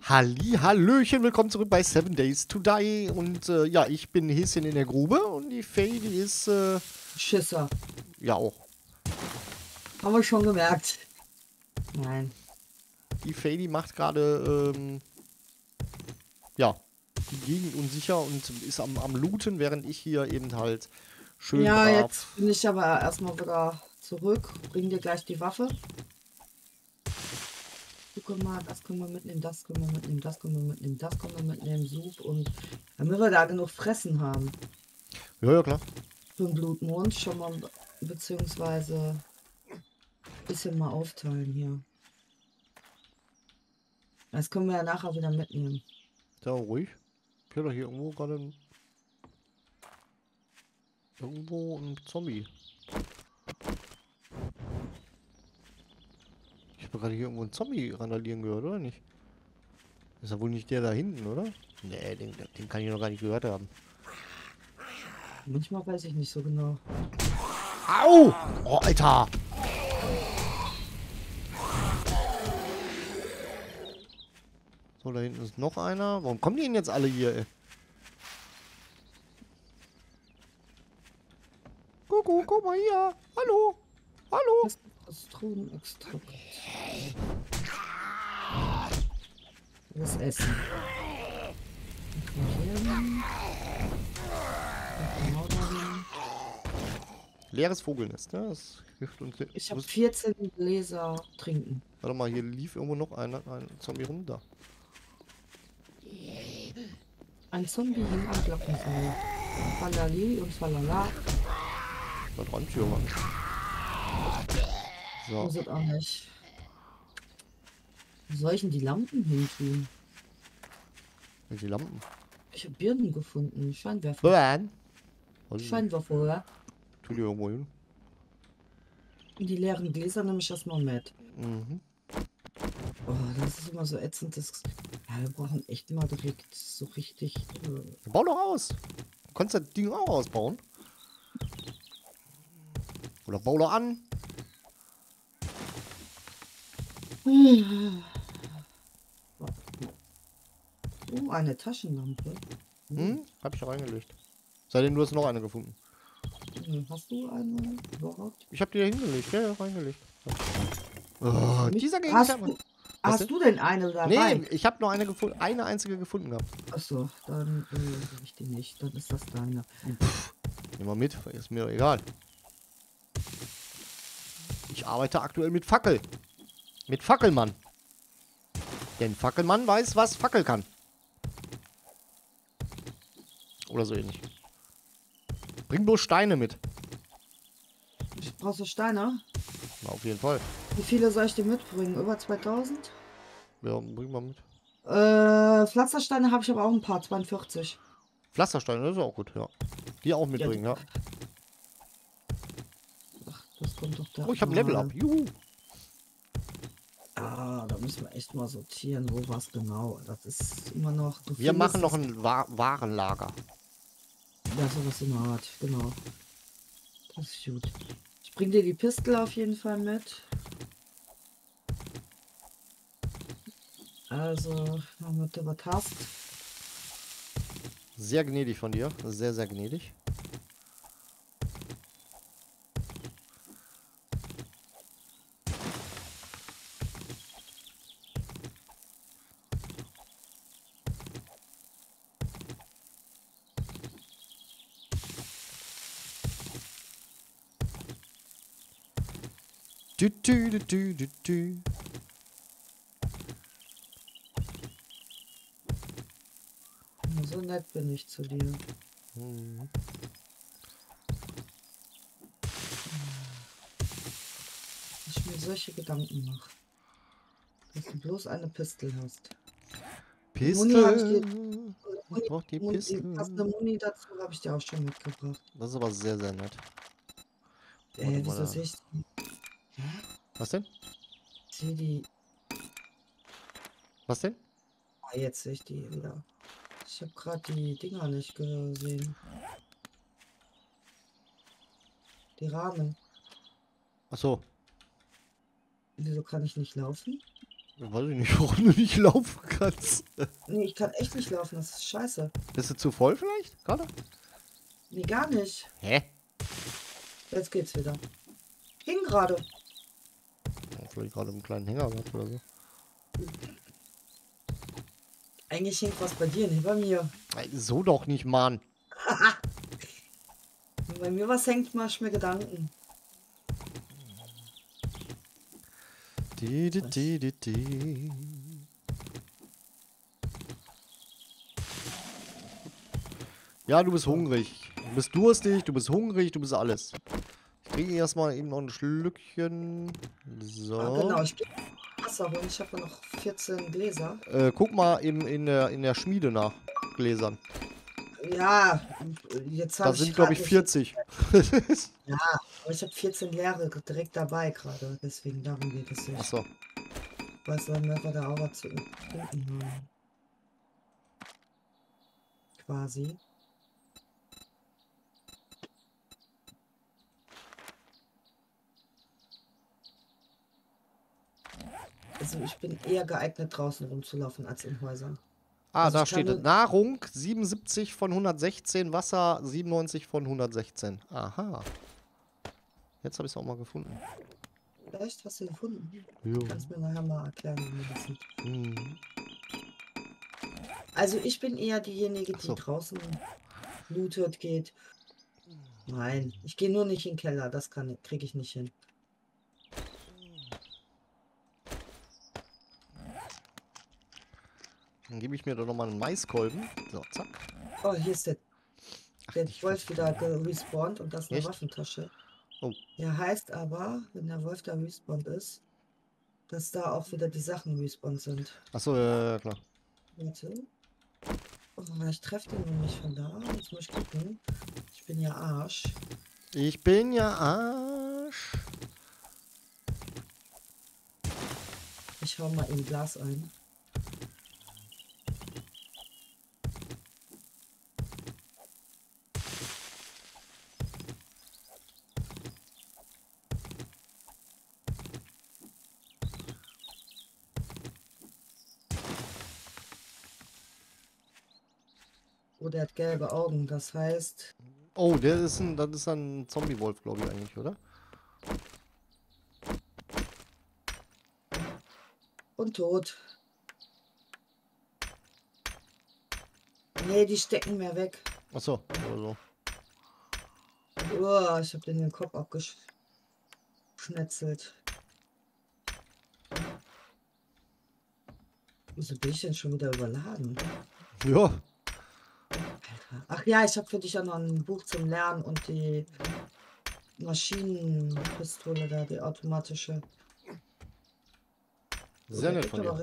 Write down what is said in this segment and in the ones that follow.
Hallöchen, willkommen zurück bei 7 Days to Die. Und ja, ich bin Häschen in der Grube und die Faye, die ist Schisser. ja auch. Haben wir schon gemerkt. Nein. Die Faye, die macht gerade ja, die Gegend unsicher und ist am Looten, während ich hier eben halt schön Ja, brav. jetzt bin ich aber erstmal wieder zurück. Bring dir gleich die Waffe. Guck mal, das können wir mitnehmen, das können wir mitnehmen, das können wir mitnehmen, das können wir mitnehmen, Sud. Und damit wir da genug Fressen haben. Ja, ja, klar. Für den Blutmond schon mal, beziehungsweise ein bisschen mal aufteilen hier. Das können wir ja nachher wieder mitnehmen. Ja, ruhig. Ich höre doch hier irgendwo gerade ein Zombie. Ich habe gerade hier irgendwo einen Zombie randalieren gehört, oder nicht? Ist ja wohl nicht der da hinten, oder? Nee, den kann ich noch gar nicht gehört haben. Manchmal weiß ich nicht so genau. Au! Oh, Alter! So, da hinten ist noch einer. Warum kommen die denn jetzt alle hier, ey? Guck mal hier. Hallo. Hallo. Das ist Zitronenextrakt. Das Essen. Leeres Vogelnest, ne? Das hilft uns. Ich habe 14 Gläser trinken. Warte mal, hier lief irgendwo noch ein Zombie rum. Da. Ein Zombie hing am Glockenseil. Falali und Falala. Da dran, Junge. So. Muss es auch nicht. Wo soll ich denn die Lampen hin tun? Die Lampen. Ich habe Birnen gefunden. Scheinwerfer. Burn. Scheinwerfer, ja. Tu die irgendwo hin. Und die leeren Gläser nehme ich erstmal mit. Mhm. Oh, das ist immer so ätzend. Ja, wir brauchen echt mal direkt so richtig. Bau doch aus. Du kannst das Ding auch ausbauen. Oder bau doch an. Oh, eine Taschenlampe. Hm? Hab ich reingelegt. Seitdem du hast noch eine gefunden. Hast du eine überhaupt? Ich hab die da hingelegt. Ja, hingelegt. Oh, dieser Gegenstand. Hast du denn eine dabei? Nee, ich habe noch eine gefunden, eine einzige gefunden gehabt. Achso, dann will ich die nicht. Dann ist das deine. Pff, nimm mal mit, ist mir egal. Ich arbeite aktuell mit Fackel. Mit Fackelmann. Denn Fackelmann weiß, was Fackel kann. Oder so ähnlich. Bring bloß Steine mit. Brauchst du Steine? Na, auf jeden Fall. Wie viele soll ich dir mitbringen? Über 2000? Ja, bring mal mit. Pflastersteine habe ich aber auch ein paar, 42. Pflastersteine, das ist auch gut, ja. Die auch mitbringen, ja. Ach, das kommt doch da. Oh, ich habe ein Level up. Juhu. Ah, da müssen wir echt mal sortieren, wo was genau. Das ist immer noch. Wir machen noch ein Warenlager. Ja, sowas in der Art, genau. Das ist gut. Ich bring dir die Pistel auf jeden Fall mit. Also, damit du was hast. Sehr gnädig von dir. Sehr, sehr gnädig. Du. So nett bin ich zu dir. Mhm. Ich mir solche Gedanken mache. Dass du bloß eine Pistel hast. Pistel. Ich brauch die Muni, Pistel. passende Muni dazu habe ich dir auch schon mitgebracht. Das ist aber sehr, sehr nett. Wieso sehe ich die? Was denn? Ich sehe die. Was denn? Ah, jetzt sehe ich die wieder. Ich habe gerade die Dinger nicht gesehen. Die Rahmen. Ach so. Wieso kann ich nicht laufen? Weiß ich nicht, warum du nicht laufen kannst. Nee, ich kann echt nicht laufen, das ist scheiße. Bist du zu voll vielleicht? Gerade? Nee, gar nicht. Hä? Jetzt geht's wieder. Ging gerade. Oh, vielleicht gerade einen kleinen Hänger gehabt oder so. Eigentlich hängt was bei dir, nicht bei mir. Ey, so doch nicht, Mann. Wenn bei mir was hängt, mach ich mir Gedanken. Di, di, di, di, di. Ja, du bist hungrig. Du bist durstig, du bist hungrig, du bist alles. Ich kriege erstmal eben noch ein Schlückchen. Ah, So. genau, ich gehe Wasser holen. Ich habe ja noch 14 Gläser. Guck mal eben in der Schmiede nach. Gläsern. Ja, jetzt Da habe ich sind, glaube gerade ich, nicht. 40. Ja, aber ich habe 14 leere direkt dabei gerade. Deswegen darum geht es nicht. Achso. Was sollen wir da auch was zu trinken haben? Quasi. Also ich bin eher geeignet, draußen rumzulaufen als in Häusern. Ah, Also da ich kann steht es. nur. Nahrung 77 von 116, Wasser 97 von 116. Aha. Jetzt habe ich es auch mal gefunden. Vielleicht hast du gefunden. Jo. Kannst mir nachher mal erklären, wie man das sieht. Hm. Also ich bin eher diejenige, die Achso. draußen lootet, geht. Nein, ich gehe nur nicht in den Keller. Das kriege ich nicht hin. Dann gebe ich mir doch nochmal einen Maiskolben. So, zack. Oh, hier ist der Ach, Der nicht Wolf wieder gerespawnt und das ist eine echt? Waffentasche. Oh. Ja, heißt aber, wenn der Wolf da respawned ist, dass da auch wieder die Sachen respawned sind. Achso, ja, klar. Warte. Oh, ich treffe den noch nicht von da. Jetzt muss ich gucken. Ich bin ja Arsch. Ich bin ja Arsch. Ich hau mal in Glas ein. Oh, der hat gelbe Augen. Das heißt, Oh, das ist ein Zombie-Wolf, glaube ich eigentlich, oder? und tot. Nee, die stecken mehr weg. Achso, oder so. Oh, ich habe den Kopf abgeschnetzelt. Wieso bin ich denn schon wieder überladen? Ja. Ach ja, ich habe für dich auch noch ein Buch zum Lernen und die Maschinenpistole da, die automatische. Oh, Sehr der nett gibt von dir. aber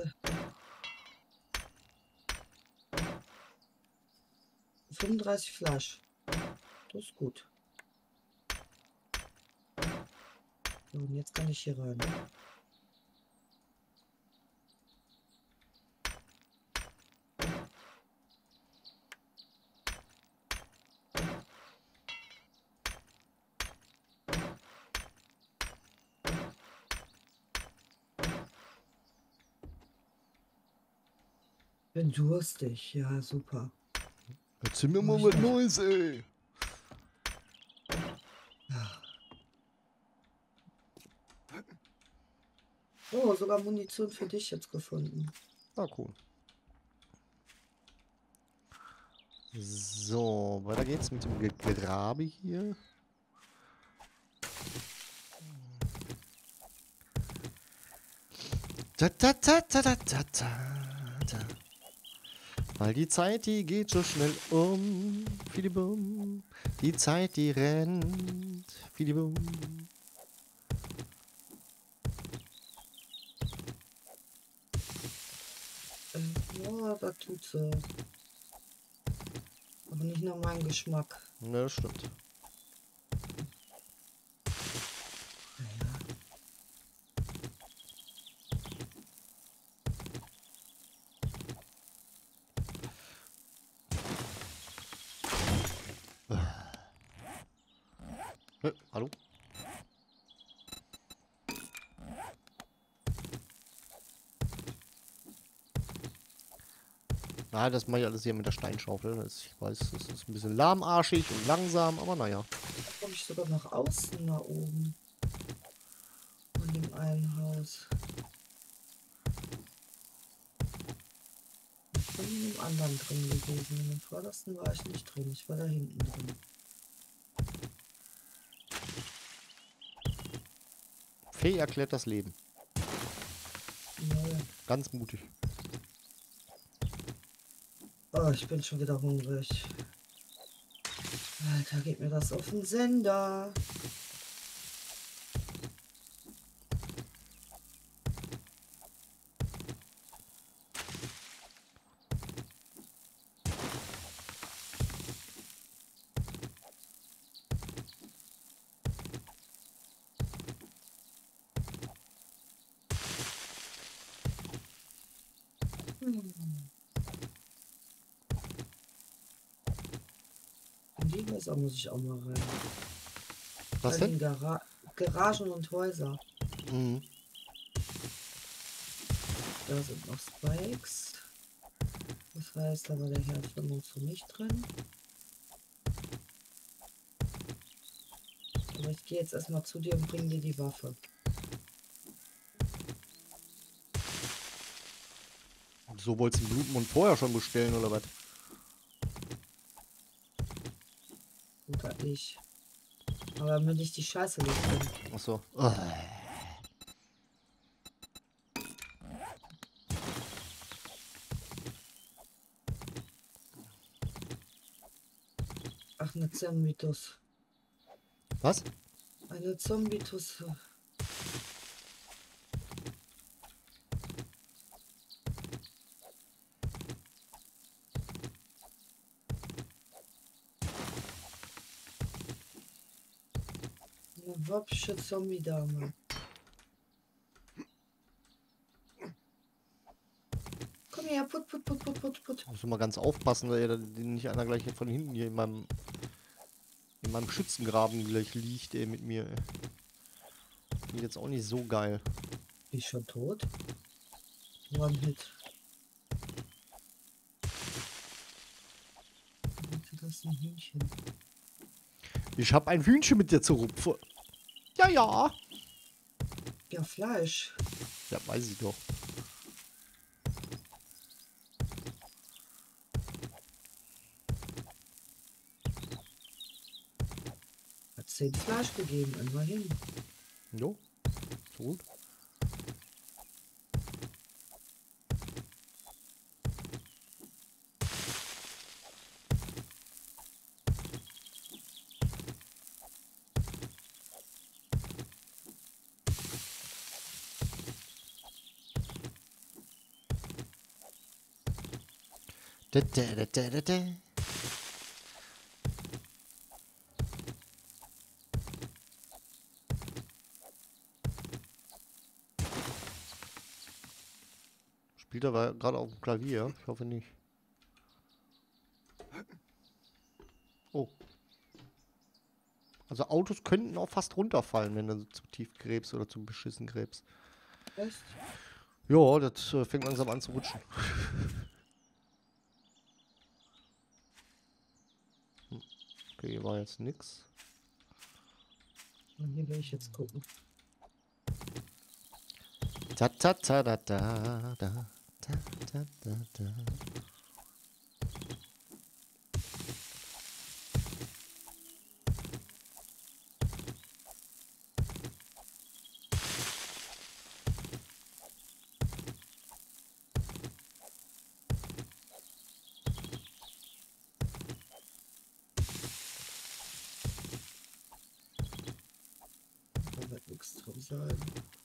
35 Fleisch. Das ist gut. So, und jetzt kann ich hier rein. Bin durstig, ja, super. Erzähl mir mal was Neues, ey. Oh, sogar Munition für dich jetzt gefunden. Ah, cool. So, weiter geht's mit dem Gegrabe hier. Da, da, da, da, da, da, da. Weil die Zeit, die geht so schnell um. Fidibum. Die Zeit, die rennt. Fidibum. Ja, das tut so. Aber nicht nach meinem Geschmack. Ne, das stimmt. Naja. Hallo? Na, das mache ich alles hier mit der Steinschaufel. Ich weiß, das ist ein bisschen lahmarschig und langsam, aber naja. Komme ich sogar nach außen da oben. An dem einen Haus. Ich bin in dem anderen drin gewesen. In dem vordersten war ich nicht drin. Ich war da hinten drin. Fee erklärt das Leben. Ja. Ganz mutig. Oh, ich bin schon wieder hungrig. Alter, geht mir das auf den Sender. In die Häuser muss ich auch mal rein. Was Bei den denn? Garagen und Häuser. Mhm. Da sind noch Spikes. Das heißt, da war der Herd von uns für mich drin. Aber ich gehe jetzt erstmal zu dir und bringe dir die Waffe. So wolltest du den Blutmond vorher schon bestellen, oder was? Oder ich. Aber damit ich die Scheiße nicht bin. Achso. Ach, eine Zombitus. Was? Eine Zombitus. Eine wopsche Zombie-Dame. Komm her, put, put, put, put, put, put. Muss mal ganz aufpassen, dass nicht einer gleich von hinten hier in meinem Schützengraben gleich liegt, ey, mit mir. Finde ich jetzt auch nicht so geil. Die ist schon tot. One-Hit. Das ist ein Hühnchen. Ich hab ein Hühnchen mit dir zu rupfen. Ja, ja. Ja, Fleisch. Ja, weiß ich doch. Hat 10 Fleisch gegeben, immerhin. Jo. So gut. Da, da, da, da, da, da. Spielt er gerade auf dem Klavier? Ich hoffe nicht. Oh. Also Autos könnten auch fast runterfallen, wenn du zu tief gräbst oder zu beschissen gräbst. Echt? Ja, das fängt langsam an zu rutschen. Okay, hier war jetzt nix. Und hier will ich jetzt gucken. Ta ta ta da da da ta ta da da. Da wird nichts drin sein.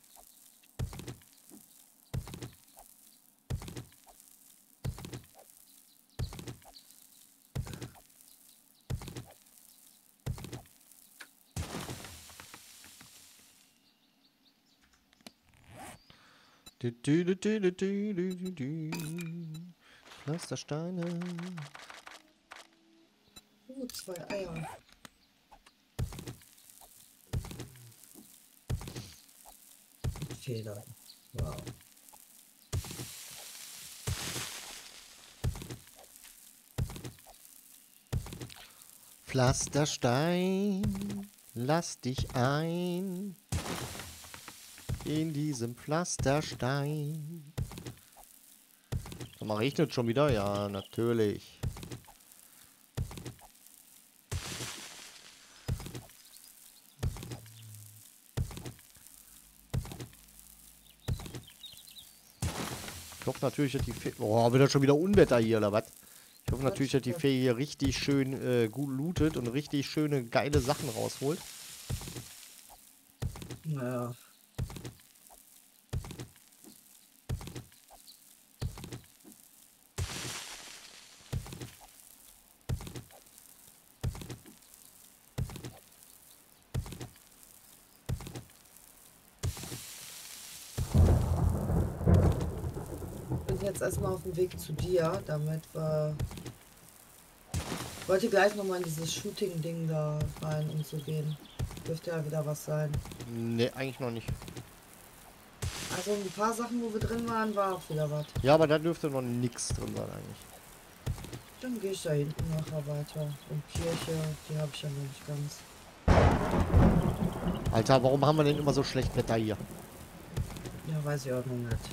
Du, du, du, du, du, du, du, du, du. Pflastersteine. 2 Eier. Federn. Wow. Pflasterstein, lass dich ein in diesem Pflasterstein. Sag mal, regnet schon wieder? Ja, natürlich. Ich hoffe natürlich, dass die Fee... Oh, wird das schon wieder Unwetter hier, oder was? Ich hoffe natürlich, dass die Fee hier richtig schön gut lootet und richtig schöne, geile Sachen rausholt. Naja. Ich bin jetzt erstmal auf dem Weg zu dir, damit wir... Ich wollte gleich nochmal in dieses Shooting-Ding da rein, um zu gehen. Dürfte ja wieder was sein. Ne, eigentlich noch nicht. Also ein paar Sachen, wo wir drin waren, war auch wieder was. Ja, aber da dürfte noch nichts drin sein eigentlich. Dann gehe ich da hinten nachher weiter. Und Kirche, die habe ich ja noch nicht ganz. Alter, warum haben wir denn immer so schlecht Wetter hier? Ja, weiß ich auch noch nicht.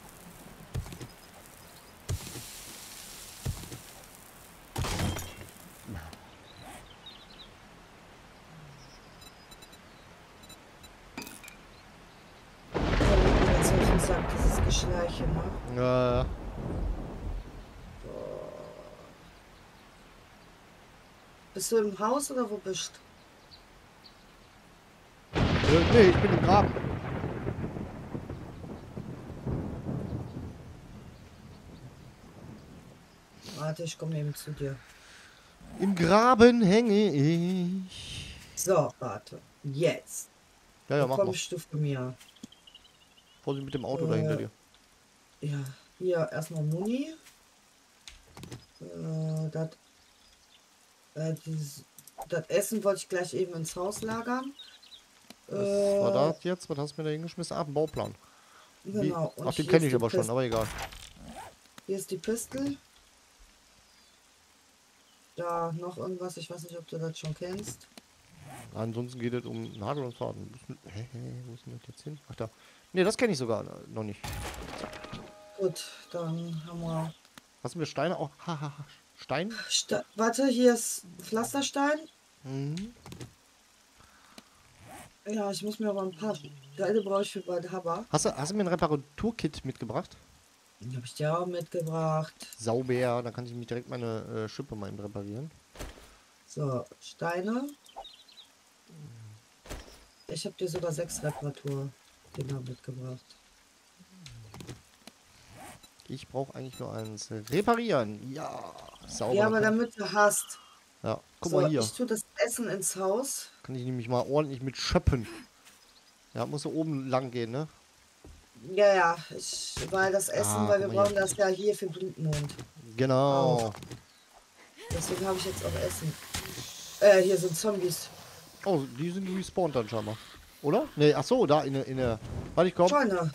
Jetzt habe ich gesagt, dieses Geschleiche, ne? Bist du im Haus oder wo bist Nee, ich bin im Graben. du? Warte, ich komme eben zu dir. Im Graben hänge ich. So, warte. Jetzt. Ja, ja, mach mal. Kommst du von mir? Vorsicht mit dem Auto da hinter dir. Ja, hier erstmal Muni. Das Essen wollte ich gleich eben ins Haus lagern. Was war das jetzt? Was hast du mir da hingeschmissen? Ah, ein Bauplan. Genau. Ach, den kenne ich aber schon, aber egal. Hier ist die Pistel. Da noch irgendwas, ich weiß nicht, ob du das schon kennst. Ansonsten geht es um Nadel und Faden. Hä, wo ist denn das jetzt hin? Ach da. Ne, das kenne ich sogar noch nicht. Gut, dann haben wir... Hast du mir Steine auch? Haha, Stein? Warte, hier ist Pflasterstein. Mhm. Ja, ich muss mir aber ein paar Teile brauche ich für bald Haber. Hast du mir ein Reparaturkit mitgebracht? Den habe ich dir auch mitgebracht. Sauber, dann kann ich mich direkt meine Schippe mal eben reparieren. So, Steine. Ich habe dir sogar 6 Reparatur-Dinger mitgebracht. Ich brauche eigentlich nur eins. Reparieren. Ja, sauber. Ja, aber damit du hast. Ja, guck So, mal hier. ich tue das Essen ins Haus. Kann ich nämlich mal ordentlich mit schöppen. Ja, muss so oben lang gehen, ne? Ja, ja, weil das Essen, weil wir guck mal brauchen das ja hier für Blutmond. Genau. Auch. Deswegen habe ich jetzt auch Essen. Hier sind Zombies. Oh, die sind respawned dann scheinbar. Oder? Ne, ach so, da in der. Warte, ich komm. Scheune.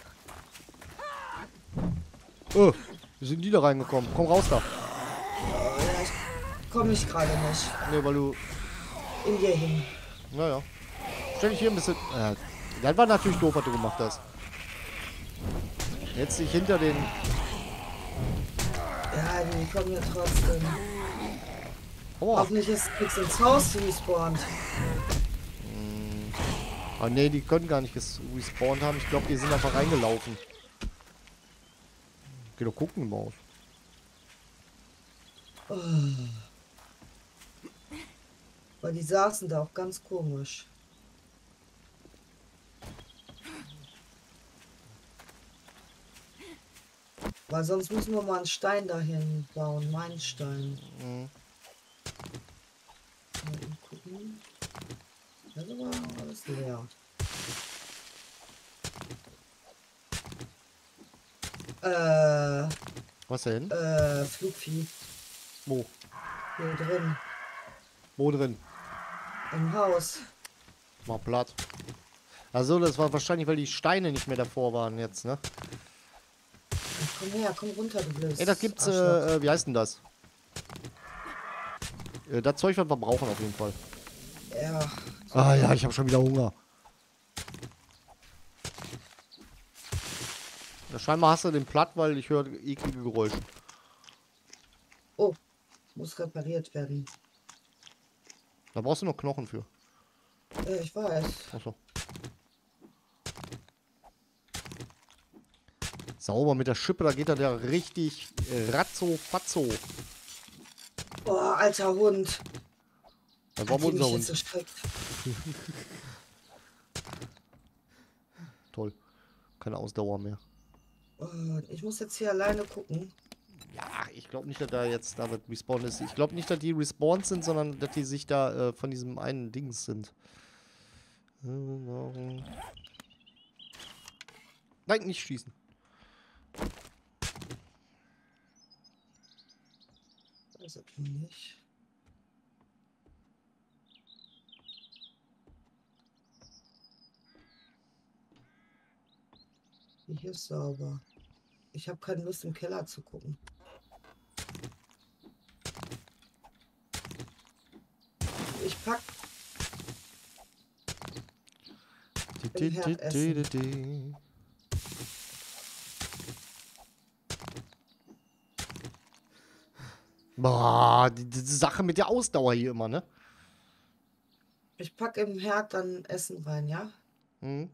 Oh, wie sind die da reingekommen? Komm raus da. Ja, komme ich gerade nicht. Ne, weil du. In dir hin. Naja. Stell dich hier ein bisschen. Das war natürlich doof, was du gemacht hast. Jetzt dich hinter den. Ja, die kommen ja trotzdem. Oh. Hoffentlich ist nichts ins Haus respawnt. Ah ne, die können gar nicht gespawnt haben. Ich glaube, die sind einfach reingelaufen. Geh doch gucken, Maus. Oh. Weil die saßen da auch ganz komisch. Weil sonst müssen wir mal einen Stein dahin bauen. Meinen Stein. Mhm. Mal eben gucken. Das ist aber alles leer. Was denn? Flugvieh. Wo? Hier drin. Wo drin? Im Haus. Mal platt. Also, das war wahrscheinlich, weil die Steine nicht mehr davor waren jetzt, ne? Komm her, komm runter, du blödes Ey, da gibt's, Arschloch. wie heißt denn das? Das Zeug, was wir brauchen auf jeden Fall. Ja. Ah ja, ich habe schon wieder Hunger. Ja, scheinbar hast du den platt, weil ich höre eklige Geräusche. Oh, muss repariert werden. Da brauchst du noch Knochen für. Ich weiß. Achso. Sauber mit der Schippe, da geht er ja richtig ratzo fatzo. Oh, alter Hund. Das war Hat die unser mich Hund. jetzt erschreckt. Toll. Keine Ausdauer mehr. Oh, ich muss jetzt hier alleine gucken. Ja, ich glaube nicht, dass da jetzt da Respawn ist. Ich glaube nicht, dass die respawned sind, sondern dass die sich da von diesem einen Dings sind. Nein, nicht schießen. Also nicht. Hier ist sauber. Ich habe keine Lust im Keller zu gucken. Ich pack im Herd Essen. Boah, die Sache mit der Ausdauer hier immer, ne? Ich pack im Herd dann Essen rein, ja? Mhm.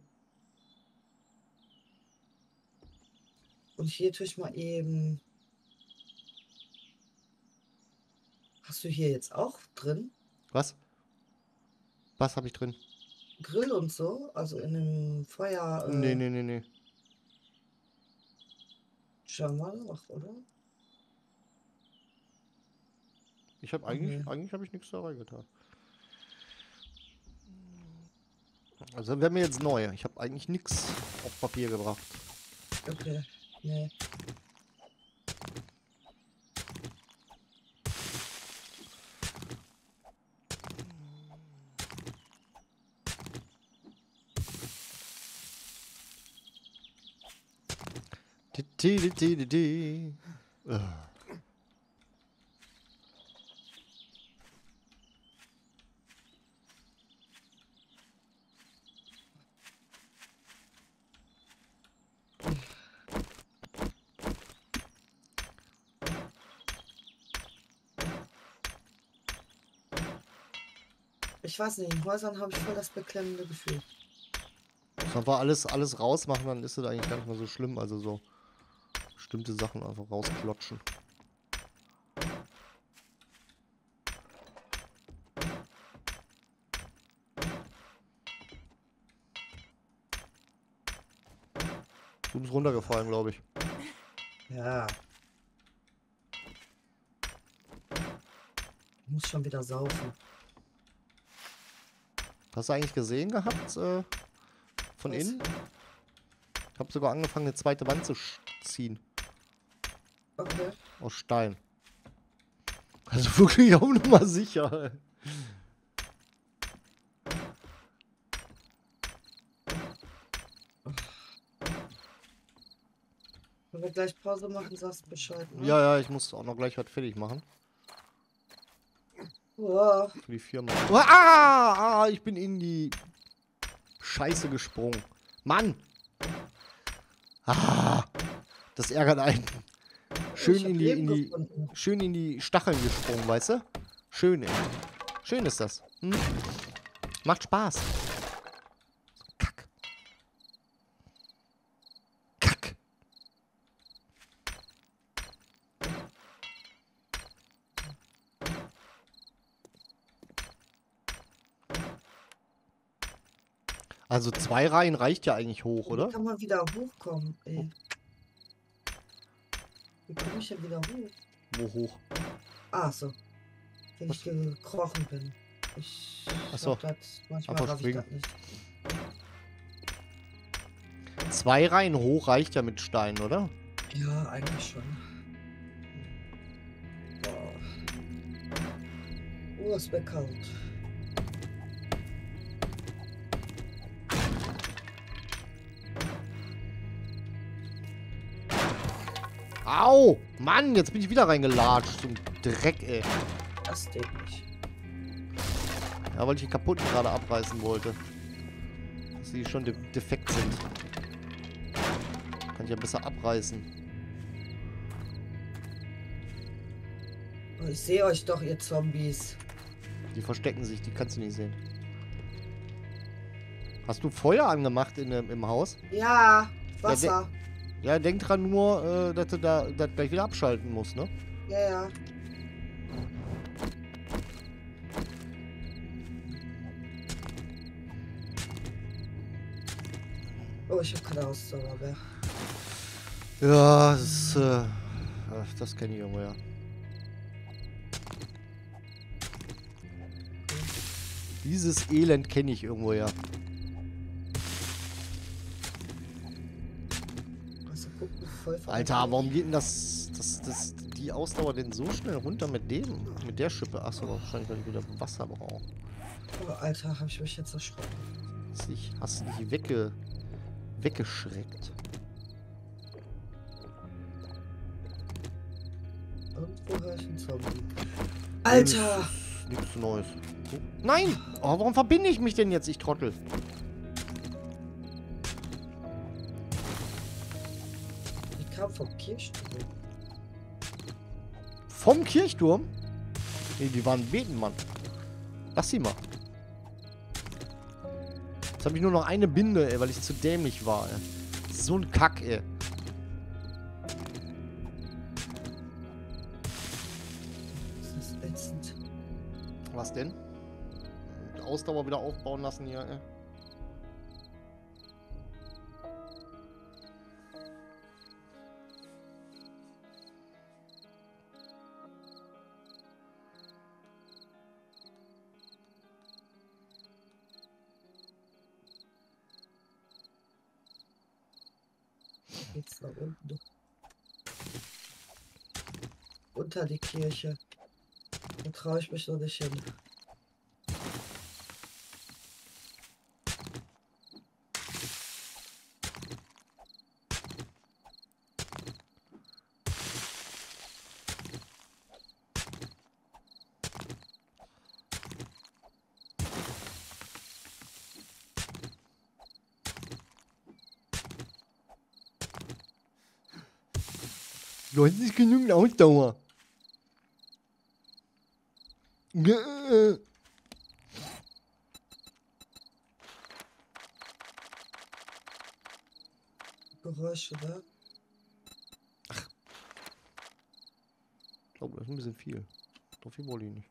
Und hier tue ich mal eben. Hast du hier jetzt auch drin? Was? Was habe ich drin? Grill und so? Also in einem Feuer. Nee, nee, nee, nee. Schauen wir doch, oder? Ich habe eigentlich habe ich nichts da reingetan. Also wäre mir jetzt neu. Ich habe eigentlich nichts auf Papier gebracht. Okay. Nee. Ich weiß nicht, in Häusern habe ich voll das beklemmende Gefühl. Muss einfach alles rausmachen, dann ist das eigentlich gar nicht mehr so schlimm. Also so bestimmte Sachen einfach rausklotschen. Du bist runtergefallen, glaube ich. Ja. Ich muss schon wieder saufen. Hast du eigentlich gesehen gehabt, von Was? innen? Ich habe sogar angefangen, eine zweite Wand zu ziehen. Okay. Aus Stein. Also wirklich auch noch mal sicher. Wenn wir gleich Pause machen, sagst du Bescheid, ne? Ja, ja, ich muss auch noch gleich was fertig machen. Wow. Für die Firma. Ah, ich bin in die Scheiße gesprungen. Mann! Ah, das ärgert einen. Schön Ich hab in Leben die gefunden. schön in die Stacheln gesprungen, weißt du? Schön, ey. Schön ist das. Hm? Macht Spaß. Kack. Kack. Also 2 Reihen reicht ja eigentlich hoch, Wie oder? kann man wieder hochkommen, ey? Wie komme ich denn wieder hoch? Wo hoch? Ah, so. Wenn Was? ich gekrochen bin. Ich Ach so. hab das, manchmal Einfach raff ich das springen. nicht. 2 Reihen hoch reicht ja mit Stein, oder? Ja, eigentlich schon. Oh, es wird kalt. Au! Mann, jetzt bin ich wieder reingelatscht. Zum Dreck, ey. Das ist dämlich. Ja, weil ich die kaputten gerade abreißen wollte. Dass die schon defekt sind. Kann ich ja besser abreißen. Oh, ich sehe euch doch, ihr Zombies. Die verstecken sich, die kannst du nicht sehen. Hast du Feuer angemacht im Haus? Ja, Ja, Wasser. ja, denk dran nur, dass du das gleich wieder abschalten musst, ne? Ja, ja. Oh, ich habe keine Ausdauer mehr. Ja, das kenne ich irgendwo, ja. Dieses Elend kenne ich irgendwo, ja. Also, guck, voll Alter, warum geht denn die Ausdauer denn so schnell runter mit der Schippe? Achso, wahrscheinlich, weil ich wieder Wasser brauche. Oh, Alter, habe ich mich jetzt erschrocken. Hast du dich weggeschreckt? Irgendwo höre ich einen Zombie. Alter! Nichts Neues. Nein! Oh, warum verbinde ich mich denn jetzt, ich Trottel? Ich kam vom Kirchturm. Vom Kirchturm? Nee, die waren beten, Mann. Lass sie mal. Jetzt habe ich nur noch eine Binde, ey, weil ich zu dämlich war, ey. So ein Kack, ey. Das ist ätzend. Was denn? Ausdauer wieder aufbauen lassen hier, ey. Geht's nach unten. Unter die Kirche. Da traue ich mich noch nicht hin. Du hast nicht genügend Ausdauer. Geräusche, ne? Oh, das ist ein bisschen viel. So viel wollte ich nicht.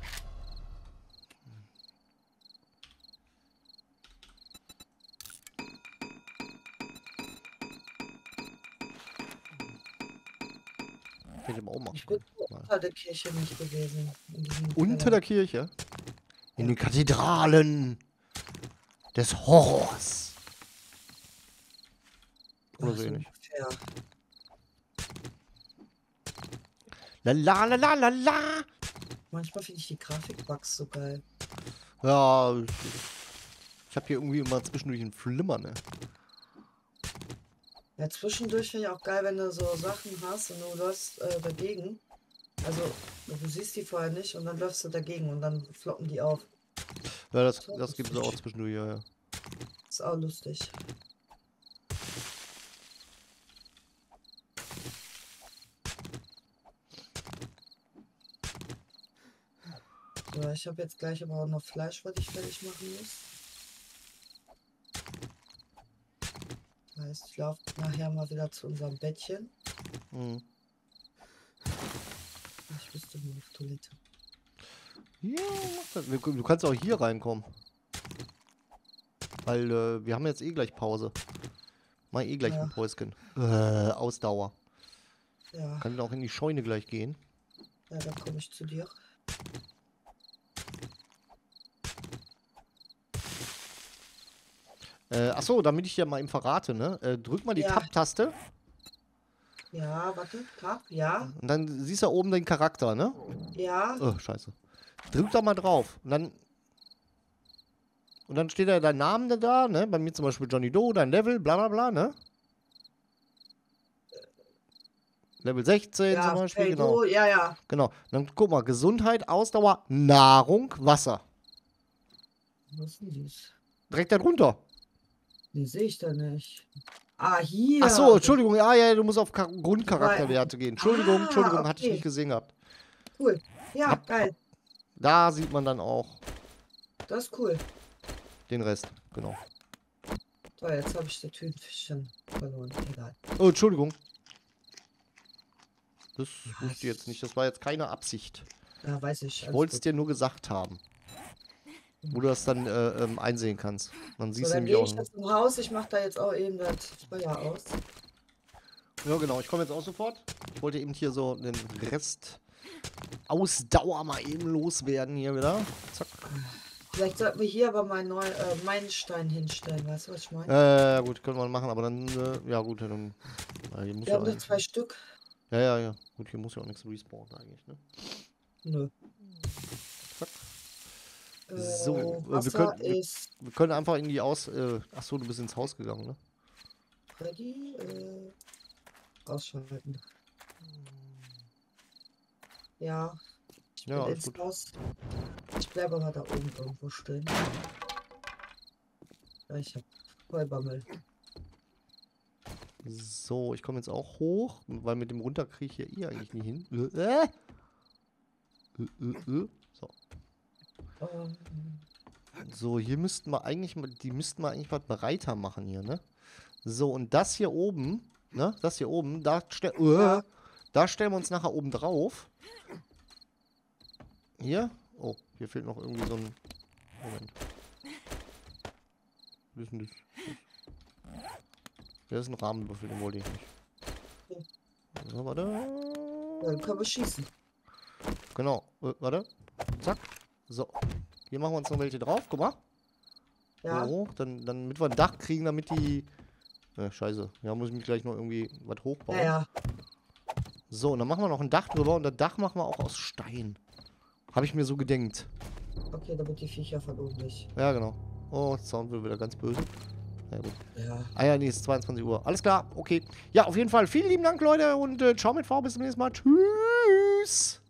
Hätte ich aber auch machen Ich bin können. unter der Kirche nicht gewesen. Unter Keller. der Kirche? In Ja. den Kathedralen des Horrors. Oder so Ach, ähnlich. ungefähr. La la la la la la. Manchmal finde ich die Grafikbugs so geil. Ja, ich habe hier irgendwie immer zwischendurch ein Flimmern, ne? Ja, zwischendurch finde ich auch geil, wenn du so Sachen hast und du läufst dagegen. Also, du siehst die vorher nicht und dann läufst du dagegen und dann floppen die auf. Ja, das So gibt es lustig. auch zwischendurch, ja, ja. Ist auch lustig. So, ich habe jetzt gleich aber auch noch Fleisch, was ich fertig machen muss. Heißt, ich laufe nachher mal wieder zu unserem Bettchen. Mhm. Ich müsste nur auf Toilette. Ja, mach das. Du kannst auch hier reinkommen. Weil wir haben jetzt eh gleich Pause. Mach eh gleich Ja. ein Päuschen. Ausdauer. Ja, Kann auch in die Scheune gleich gehen. ja, dann komme ich zu dir. Achso, damit ich dir mal eben verrate, ne? Drück mal die Ja. Tab-Taste Ja, warte, Tab, ja, und dann siehst du oben den Charakter, ne? ja, Oh, scheiße. Drück da mal drauf und dann steht da dein Name da, ne? Bei mir zum Beispiel Johnny Doe, dein Level, bla bla bla, ne? Level 16 zum Ja, Beispiel, genau. Feldo, ja, ja. Genau. Dann guck mal, Gesundheit, Ausdauer, Nahrung, Wasser. Was ist denn dies? Direkt darunter. Die sehe ich da nicht. Ah, Ach so, hier. Entschuldigung. Ja, ja, du musst auf Weil- Grundcharakterwerte gehen. Entschuldigung, Entschuldigung, hatte ich Okay. nicht gesehen gehabt. Cool. Ja, Hab- geil. Da sieht man dann auch Das ist cool. den Rest. Genau. So, jetzt habe ich das Thunfischchen verloren. Egal. Oh, Entschuldigung. Das wusste ich jetzt nicht. Das war jetzt keine Absicht. Ja, weiß ich. Ich alles wollte es gut. dir nur gesagt haben. Wo du das dann einsehen kannst. Dann So, siehst du dann nämlich gehe auch. ich jetzt zum Haus. Ich mache da jetzt auch eben das Feuer aus. Ja, genau. Ich komme jetzt auch sofort. Ich wollte eben hier so den Rest Ausdauer mal eben loswerden hier wieder. Zack. Vielleicht sollten wir hier aber mal meinen Stein hinstellen. Weißt du, was ich meine? Ja, gut, können wir machen, aber dann, ja gut, dann. Hier muss Wir ja haben noch eigentlich. 2 Stück. Ja. Gut, hier muss ja auch nichts respawnen eigentlich, ne? Nö. Zack. So, Wasser ist wir können einfach in die Achso, du bist ins Haus gegangen, ne? ready. Ausschalten. Ja. Ich bin Ja, alles ins gut. Haus. Ich bleibe aber da oben irgendwo stehen. Ja, ich hab Vollbammel. So, ich komme jetzt auch hoch, weil mit dem runter kriege ich hier eigentlich nie hin. So. So, hier müssten wir eigentlich, die müssten wir eigentlich was breiter machen hier, ne? So, und das hier oben, ne? Das hier oben, da stellen wir uns nachher oben drauf. Hier? Oh, hier fehlt noch irgendwie so ein... Moment. Was ist denn das? Das ist ein Rahmenwürfel, den wollte ich nicht. So, warte. Dann können wir schießen. Genau, warte. Zack. So. Hier machen wir uns noch welche drauf, guck mal. Ja. So, damit wir ein Dach kriegen, damit die... scheiße. Ja, muss ich mich gleich noch irgendwie was hochbauen. Ja. So, und dann machen wir noch ein Dach drüber und das Dach machen wir auch aus Stein. Habe ich mir so gedenkt. Okay, damit die Viecher von oben nicht. Ja, genau. Oh, der Sound wird wieder ganz böse. Ja, gut. Ja. Ah ja, nee, es ist 22 Uhr. Alles klar, okay. Ja, auf jeden Fall. Vielen lieben Dank, Leute. Und ciao mit V. Bis zum nächsten Mal. Tschüss.